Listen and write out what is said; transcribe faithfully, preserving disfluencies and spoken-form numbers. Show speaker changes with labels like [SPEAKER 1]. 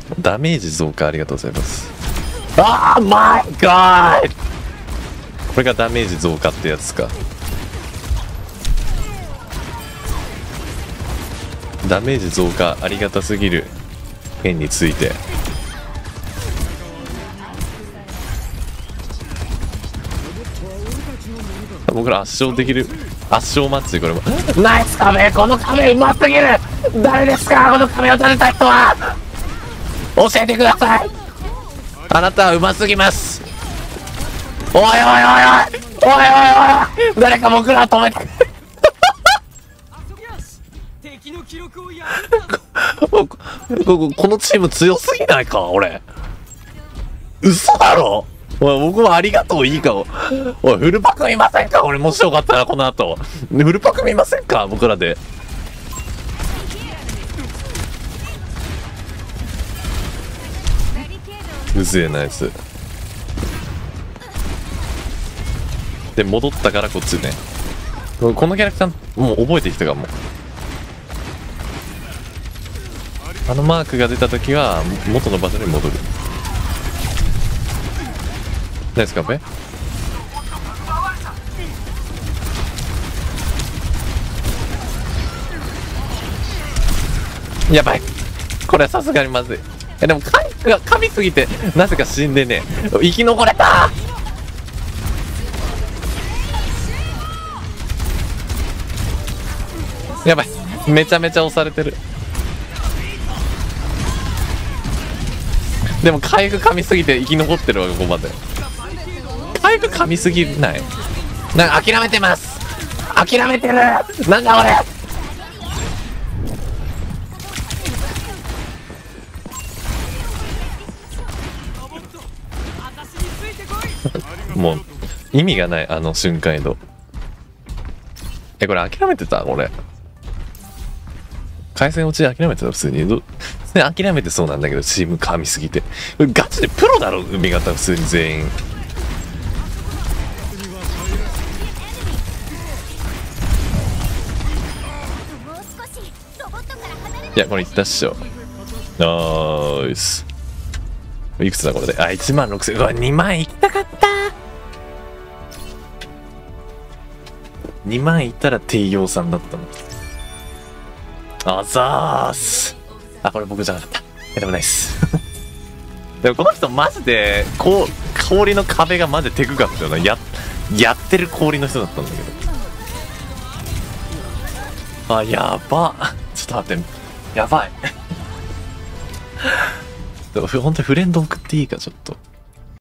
[SPEAKER 1] ダメージ増加ありがとうございます。ああマイガー、これがダメージ増加ってやつか。ダメージ増加ありがたすぎる件について、僕ら圧勝できる、圧勝マッチ。これもナイス壁、この壁うますぎる。誰ですかこの壁を立てた人は。教えてください。あなたはうますぎます。おいおいおいおいおいおいおい、誰か僕らを止めてこ, こ, このチーム強すぎないか俺。嘘だろ。おい僕もありがとういいか。おいフルパク見ませんか。俺もしよかったらこの後フルパク見ませんか僕らで。うぜえなやつで戻ったからこっちね。このキャラクターもう覚えてきたかも。あのマークが出た時は元の場所に戻る。ナイスカフェ。やばい、これはさすがにまずい。えでも回復が噛みすぎてなぜか死んでね生き残れた。やばい、めちゃめちゃ押されてる。でも回復噛みすぎて生き残ってるわ。ここまで回復噛みすぎない。なんか諦めてます。諦めてる。なんだ俺。もう意味がないあの瞬間移動。えこれ諦めてた俺。回線落ち諦めてた普通に。ど諦めてそうなんだけどチーム噛みすぎて。ガチでプロだろ海型普通に全員。いやこれいったっしょ。ナイス。いくつだこれで。あいちまんろくせん。うわにまんいきたかった。にまんいったら低陽さんだったの。あざーす。あこれ僕じゃなかった。えでもないっすでもこの人マジでこう氷の壁がマジでテクかったよな。ややってる氷の人だったんだけど。あやば。ちょっと待って、やばいでもほんとフレンド送っていいかちょっと。